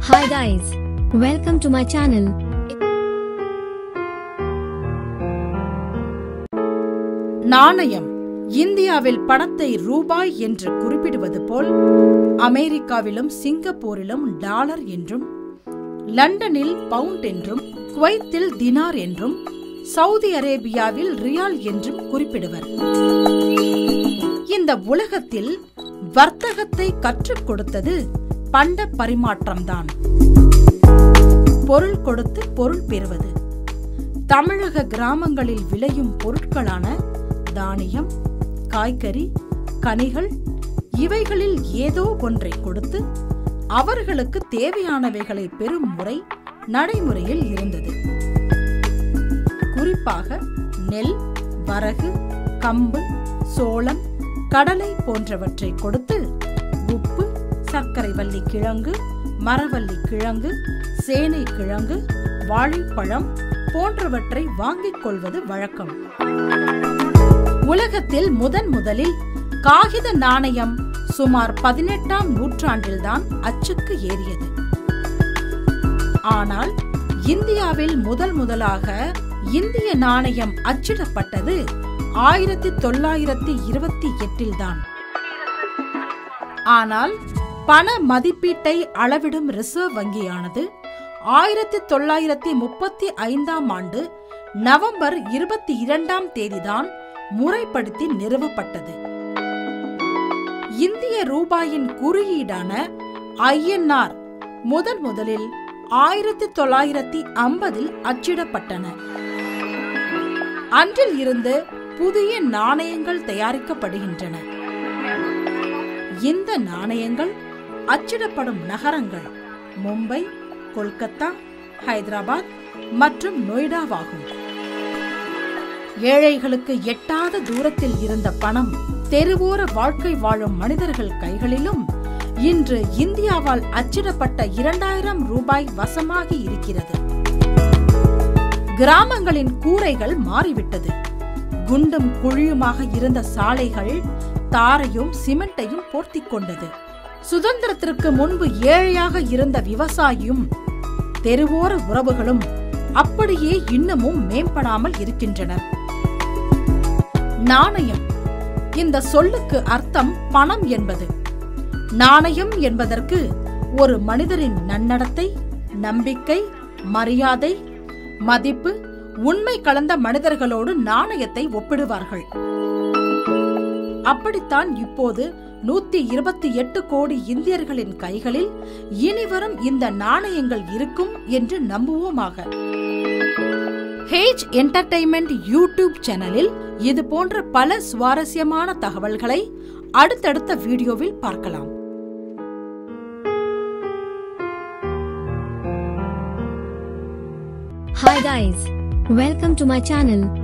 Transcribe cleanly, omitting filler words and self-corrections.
Hi guys, welcome to my channel. நாணயம் இந்தியாவில் பணத்தை ரூபாய் என்று குறிப்பிடுவது போல் அமெரிக்காவிலும் சிங்கப்பூரிலும் டாலர் என்றும், லண்டனில் பவுண்ட் என்றும், குவைத்தில் தினார் என்றும், சவுதி அரேபியாவில் ரியால் என்றும் குறிப்பிடுவர். இந்த உலகத்தில் வர்த்தகத்தை கற்றுக் கொடுத்தது பண்ட பரிமாற்றம்தான். பொருள் கொடுத்து பொருள் பெறுவது. தமிழக கிராமங்களில் விளையும் பொருட்களான தானியம், காய்கறி, கனிகள் இவைகளில் ஏதோ ஒன்றை கொடுத்து அவர்களுக்கு தேவையானவைகளை பெறும் முறை நடைமுறையில் இருந்தது. குறிப்பாக நெல், வரகு, கம்பு, சோளம், கடலை போன்றவற்றை கொடுத்து உப்பு, சர்க்கரை வள்ளி கிழங்கு, மரவள்ளி கிழங்கு, சேனை கிழங்கு, வாழைப்பழம் போன்றவற்றை வாங்கிக் கொள்வது வழக்கம். உலகத்தில் முதலில் காகித நாணயம் சுமார் 18ஆம் நூற்றாண்டில்தான் அச்சுக்கு ஏறியது. ஆனால் இந்தியாவில் முதலாக இந்திய நாணயம் அச்சிடப்பட்டது 1928 தான். ஆனால் பண மதிப்பீட்டை அளவிடும் ரிசர்வ் வங்கியானது 1935ஆம் ஆண்டு நவம்பர் 22ஆம் தேதிதான் முறைப்படுத்தி நிறுவப்பட்டது. இந்திய ரூபாயின் குறியீடான INR முதலில் 1950இல் அச்சிடப்பட்டன. அன்றில் இருந்து புதிய நாணயங்கள் தயாரிக்கப்படுகின்றன. இந்த நாணயங்கள் அச்சிடப்படும் நகரங்கள் மும்பை, கொல்கத்தா, ஹைதராபாத் மற்றும் நொய்டாவாகும். ஏழைகளுக்கு எட்டாத தூரத்தில் இருந்த பணம் தெருவோர வாழ்க்கை வாழும் மனிதர்கள் கைகளிலும் இன்று இந்தியாவால் அச்சிடப்பட்ட 2000 ரூபாய் வசமாகி இருக்கிறது. கிராமங்களின் கூரைகள் மாறிவிட்டது. குண்டும் குழியுமாக இருந்த சாலைகள் தாரையும் சிமெண்டையும் போர்த்திக் கொண்டது. சுதந்திரத்திற்கு முன்பு ஏழையாக இருந்த விவசாயியும் தெருவோர உறவுகளும் அப்படியே இன்னமும் மேம்படாமல் இருக்கின்றனர். நாணயம் இந்த சொல்லுக்கு அர்த்தம் பணம் என்பது. நாணயம் என்பதற்கு ஒரு மனிதரின் நன்னடத்தை, நம்பிக்கை, மரியாதை, மதிப்பு, உண்மை கலந்த மனிதர்களோடு நாணயத்தை ஒப்பிடுவார்கள். அப்படித்தான் இப்போது 128 கோடி இந்தியர்களின் கைகளில் இனிவரும் இந்த நாணயங்கள் இருக்கும் என்று நம்புவோமாக. ஹேஜ் என்டர்டெயின்மெண்ட் யூடியூப் சேனலில் இது போன்ற பல சுவாரஸ்யமான தகவல்களை அடுத்தடுத்த வீடியோவில் பார்க்கலாம். Hi guys, welcome to my channel.